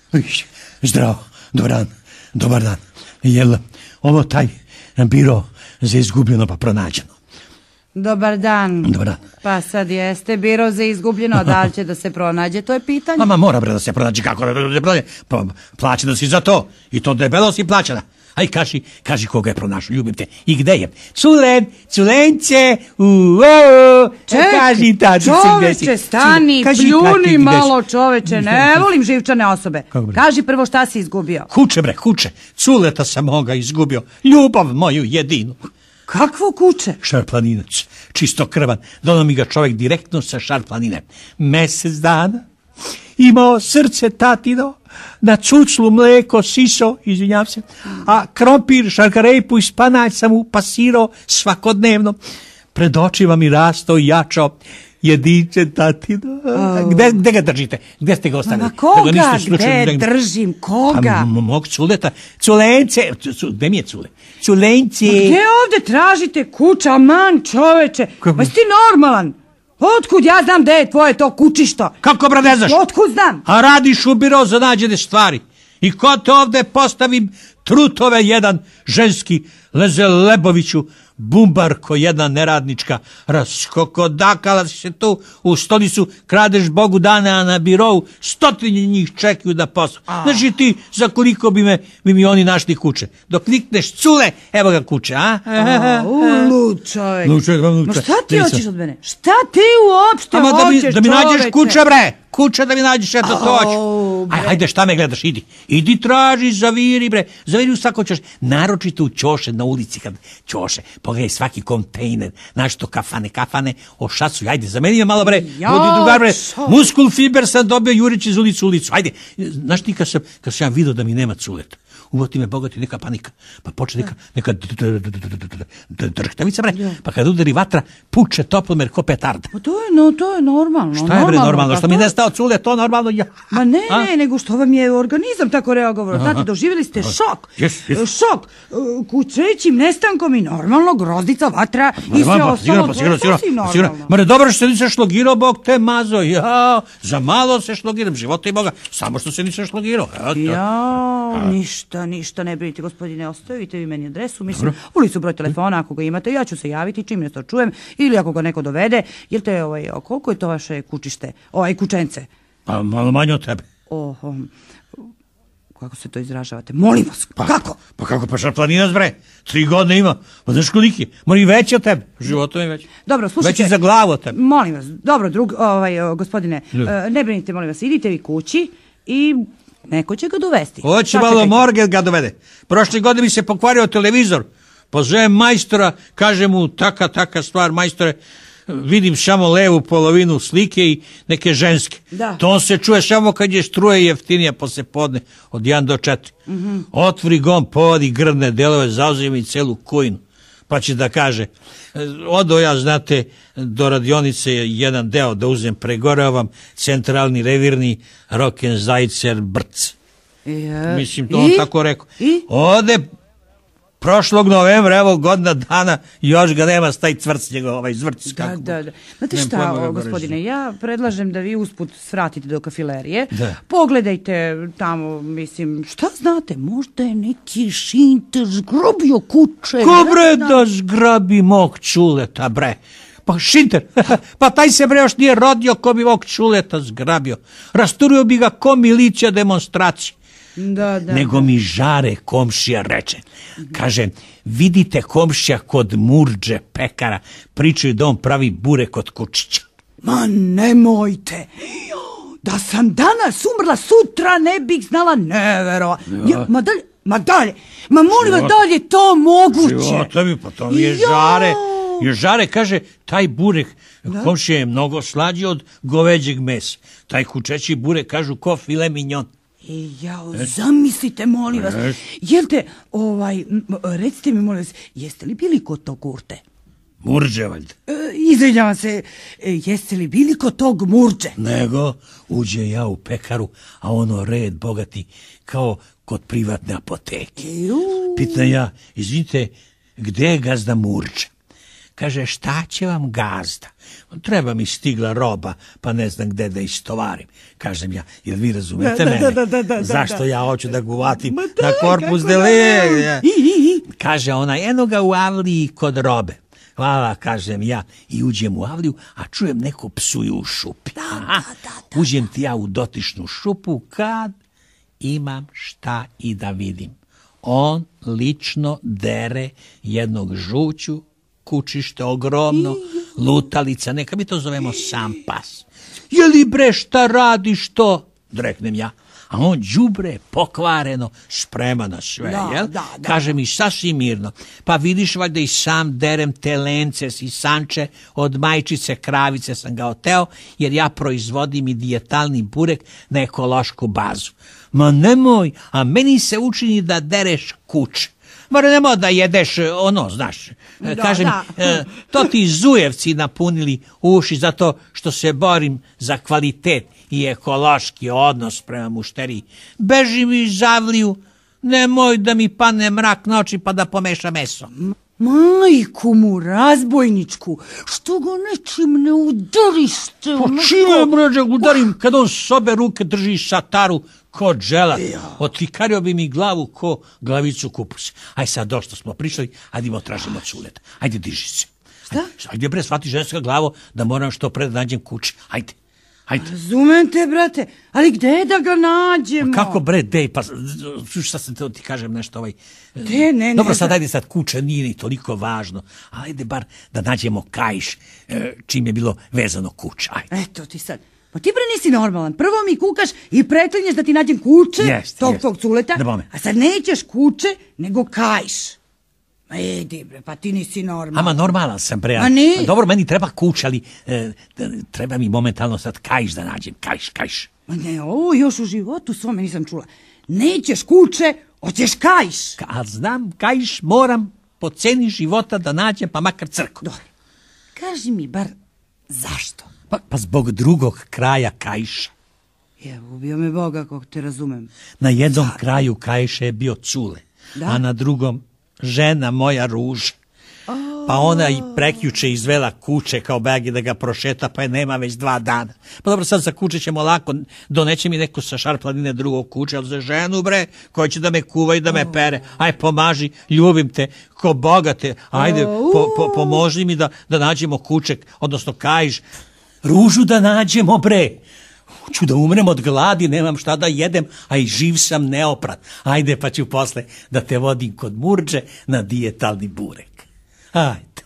Zdravo, dobar dan. Jel ovo taj biro za izgubljeno pa pronađeno? Dobar dan. Dobar dan. Pa sad jeste biro za izgubljeno, da li će da se pronađe, to je pitanje. Mama mora bre da se pronađe, kako da se pronađe? Pa plaćena si za to i to debelo si plaćena. Aj kaži koga je pronašao, ljubim te. I gde je? Culence, kaži tati. Čoveče, stani, pljuni malo čoveče, ne volim živčane osobe. Kaži prvo šta si izgubio. Kuće, Culeta sam moga izgubio, ljubav moju jedinu. Kakvo kuće? Šarplaninac, čisto krvan, donao mi ga čovjek direktno sa Šarplanine. Mesec dana, imao srce tatino, na cuclu mleko siso, izvinjam se, a krompir, šarkarejpu i spanać sam mu pasirao svakodnevno. Pred očima mi rastao i jačao jedinče tatino. Gde ga držite? Gde ste ga ostavili? Ma koga? Gde držim? Koga? Mog Culeta. Culence. Gde mi je Cule? Culence. Gde ovde tražite kuća? Man čoveče. Ma si ti normalan? Otkud ja znam gde je tvoje to kučišto? Kako bre ne znaš? Otkud znam? A radiš u biro za nađene stvari. I ko te ovde postavim trutove jedan ženski Lezeleboviću, bumbarko jedna neradnička, raskokodakala si se tu u stolicu, kradeš Bogu dane, a na birou 100 njih čekaju da poslu. Znači ti za koliko bi mi oni našli kuće. Dok klikneš Cule, evo ga kuće, a? Lud čovjek. Ma šta ti hoćeš od mene? Šta ti uopšte hoćeš, čoveče? Da mi nađeš kuće, bre. Kuće da mi nađeš, eto to hoću. Ajde, šta me gledaš, idi traži, zaviri, bre. Zaviri u svako ćoše. Naročito u ćoše na ulici, kad ćoše. Pogledaj svaki kontejner, znaš to kafane, ošacuj. Ajde, zameni me malo, bre. Budi drugar, bre. Muskul fiber sam dobio Jurić iz ulicu. Ajde, znaš ti kad sam ja vidio da mi nema Culeta. Uvoti me bogati neka panika, pa počne neka drhtavica, bre, pa kad udari vatra, puče toplomer ko petarda. Pa to je normalno. Šta je bre normalno? Što mi nestao Cule, to normalno ja. Ma ne, nego što vam je organizam tako reagovao. Znate, doživjeli ste šok. Šok. Kućećim nestankom i normalno grozdica, vatra i sve ostalo. Sigurno. Mare, dobro što se nisam šlogirao, Bog te mazo. Ja, za malo se šlogiram, života i Boga. Samo što se nisam šlogirao. Ništa ne brinite, gospodine, ostavite vi meni adresu, mislim, ulicu, broj telefona, ako ga imate, ja ću se javiti čim ne to čujem, ili ako ga neko dovede. Jel te, koliko je to vaše kućište, kućence? Pa malo manje od tebe. Kako se to izražavate? Molim vas, kako? Pa kako, pa Šarplaninac, bre, 3 godine ima, pa znaš koliki, mora i veći od tebe, životom je veći. Dobro, slušajte. Veći za glavu od tebe. Molim vas, dobro, gospodine, ne brinite, molim vas, idite vi kući i neko će ga dovesti. Hoće malo morge ga dovede. Prošle godine mi se pokvario televizor. Pozovem majstora, kaže mu taka stvar, majstore, vidim samo levu polovinu slike i neke ženske. To on se čuje samo kad je struje jeftinija posle podne od 1 do 4. Otvori gom, povadi grdne delove, zauzim i celu kujnu. Pa će da kaže, odo ja, znate, do radionice jedan deo da uzem, pregoreo vam centralni revirni Rock'n'Zajcer brc. Mislim, to on tako rekao. Ode prošlog novembra, evo godina dana, još ga nema taj cvrc njegov, ovaj zvrc. Da. Znate šta, gospodine, ja predlažem da vi usput svratite do kafilerije, pogledajte tamo, mislim, šta znate, možda je neki šinter zgrabio kuće. Ko bre da zgrabi mog Culeta, bre? Pa šinter, pa taj se bre još nije rodio ko bi mog Culeta zgrabio. Rasturio bi ga ko milicija demonstracije. Nego mi žare komšija reče. Kaže, vidite komšija kod Murđe pekara, pričaju da on pravi burek od kučića. Ma nemojte, da sam danas umrla, sutra ne bih znala, neverovatno. Ma dalje, molim vas, dalje je to moguće. Života mi, pa to mi je žare. Još žare, kaže, taj burek komšija je mnogo slađi od goveđeg mesa. Taj kučeći burek, kažu, ko file mignon. Zamislite, molim vas, jel te, recite mi, molim vas, jeste li bili kod tog Urte? Murđe, valjda. Izvinjavam se, jeste li bili kod tog Murđe? Nego, uđe ja u pekaru, a ono red bogati, kao kod privatne apoteke. Pitam ja, izvinite, gde je gazda Murđe? Kaže, šta će vam gazda? Treba mi stigla roba, pa ne znam gde da istovarim. Kažem ja, jel vi razumete mene? Zašto ja hoću da ga uvatim na korpus dele? Kaže ona, eno ga u avliji kod robe. Hvala, kažem ja, i uđem u avliju, a čujem neko psuje u šupi. Uđem ti ja u dotičnu šupu kad imam šta i da vidim. On lično dere jednog žuću, kučište ogromno, lutalica, neka mi to zovemo sam pas. Je li bre šta radiš to? Dreknem ja. A on đubre pokvareno, sprema na sve, jel? Kaže mi sasvim mirno, pa vidiš valjda i sam derem te lence si sanče, od majčice kravice sam ga oteo, jer ja proizvodim i dijetalni burek na ekološku bazu. Ma nemoj, a meni se učini da dereš kuće. Mora nemoj da jedeš ono, znaš. Kažem, to ti zujevci napunili uši zato što se borim za kvalitet i ekološki odnos prema mušteriji. Beži mi iz avliju, nemoj da mi pane mrak na oči pa da pomeša meso. Majku mu razbojničku, što ga nečim ne udarište? Po čime mređa udarim kad on s obe ruke drži šataru ko dželat? Otvikario bi mi glavu ko glavicu kupusa. Aj sad došto smo prišli, ajdemo tražimo Culeta. Ajde diži se. Šta? Ajde bre, shvati ženska glavo da moram što pre da nađem kući. Ajde. Razumem te, brate, ali gde da ga nađemo? Pa kako bre, dej, pa šta sam te ti kažem nešto Ne. Dobro, sad ajde sad kuća, nije ni toliko važno. Ajde bar da nađemo kaiš čim je bilo vezano kuća. Ajde. Eto ti sad. Pa ti bre nisi normalan. Prvo mi kukaš i preklinješ da ti nađem kuće tog Culeta, a sad nećeš kuće, nego kaiš. Ma idi bre, pa ti nisi normalan. Ama normalan sam bre. Dobro, meni treba kuća, ali treba mi momentalno sad kaiš da nađem. Kaiš. Ma ne, ovo još u životu svome nisam čula. Nećeš kuće, hoćeš kaiš. A znam, kaiš moram po ceni života da nađem, pa makar crku. Dobro, kaži mi bar zašto? Pa zbog drugog kraja kaiša. Ubio me Boga, kako te razumem. Na jednom kraju kaiša je bio Cule, a na drugom žena moja Ruža. Pa ona i prekjuče izvela kuće kao bagi da ga prošeta, pa je nema već 2 dana. Pa dobro, sad za kuće ćemo lako, doneće mi neko sa Šarplanine drugog kuće, ali za ženu bre, koja će da me kuva i da me pere. Aj, pomaži, ljubim te, ko Boga te, ajde, pomoži mi da nađemo kućek, odnosno kaiš. Ružu da nađemo bre. Ću da umrem od gladi, nemam šta da jedem, a i živ sam neoprat. Ajde, pa ću posle da te vodim kod Murđe na dijetalni burek. Ajde.